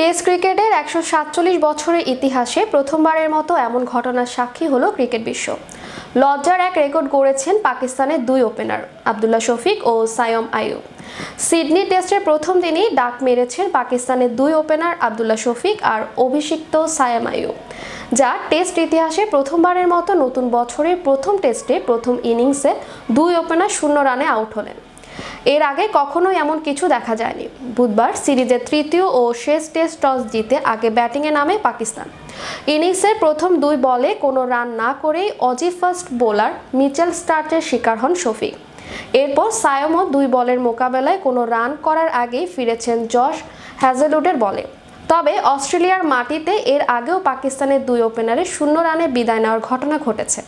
Test ক্রিকেটের ১৪৭ বছরের ইতিহাসে প্রথমবারের মতো এমন ঘটনার সাক্ষী হলো ক্রিকেট বিশ্ব। লজ্জার এক রেকর্ড গড়েছেন পাকিস্তানের দুই ওপেনার আব্দুল্লাহ শফিক ও সায়ম আইয়ুব। সিডনি টেস্টের প্রথম দিনই ডাক মেরেছেন পাকিস্তানের দুই ওপেনার আব্দুল্লাহ শফিক আর অভিষিক্ত সায়ম আইয়ুব, যা টেস্ট ইতিহাসে প্রথমবারের মতো নতুন বছরের প্রথম টেস্টে প্রথম ইনিংসে দুই ওপেনার 0 রানে আউট হলেন। এর আগে কখনোই এমন কিছু দেখা যায়নি। বুধবার সিরিজের তৃতীয় ও শেষ টেস্ট টস জিতে আগে ব্যাটিংয়ে নামে পাকিস্তান। ইনিংসের প্রথম 2 বলে কোনো রান না করেই অজি ফাস্ট বোলার মিচেল স্টার্কের শিকার হন শফিক। এরপর সায়মও 2 বলের মোকাবেলায় কোনো রান করার আগেই ফিরেছেন জশ হ্যাজেলউডের বলে। তবে অস্ট্রেলিয়ার মাটিতে এর আগেও পাকিস্তানের 2 ওপেনারের 0 রানে বিদায় নেওয়ার ঘটনা ঘটেছে।